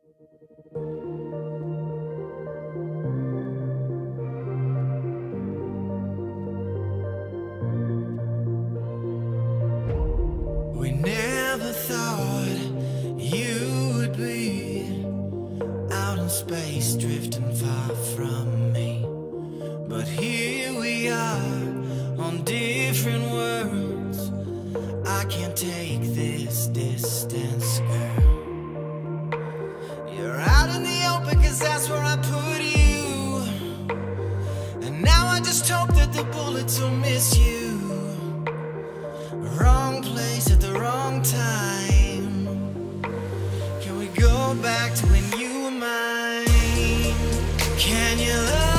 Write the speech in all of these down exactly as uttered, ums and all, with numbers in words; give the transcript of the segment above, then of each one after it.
We never thought you would be out in space, drifting far from me. But here we are on different worlds. I can't take this distance, girl. You're out in the open, cause that's where I put you. And now I just hope that the bullets will miss you. Wrong place at the wrong time. Can we go back to when you were mine? Can you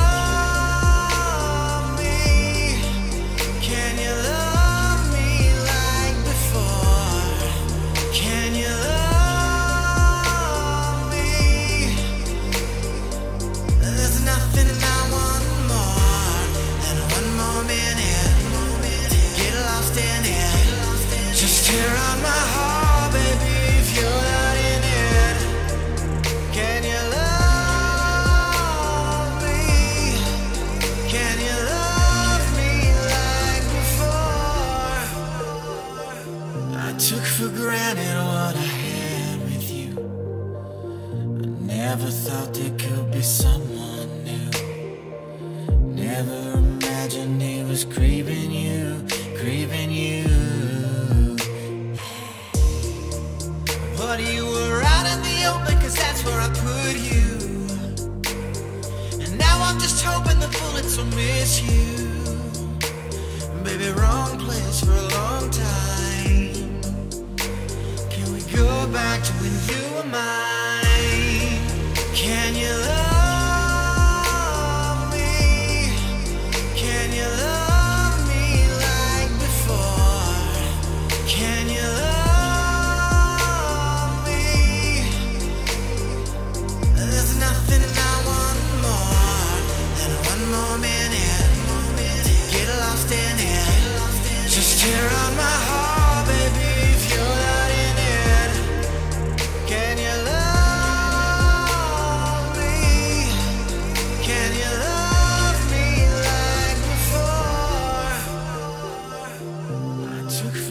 love me? Can you love me like before? Can you love me? There's nothing I want more than one more minute to get lost in it. Just tear out my heart, baby, if you're not in it. Can you love me? Can you love me like before? I took for granted what I had with you. I never thought there could be someone new. Never imagined he was creeping you, creeping you. But you were out in the open, cause that's where I put you. And now I'm just hoping the bullets will miss you. Baby, wrong place for a long time. Can we go back to when you were mine? Can you love me? Can you love me like before? Can you love nothing I want more than one more minute to get lost in it. Just tear out my heart, baby, if you're not in it. Can you love me? Can you love me like before? I took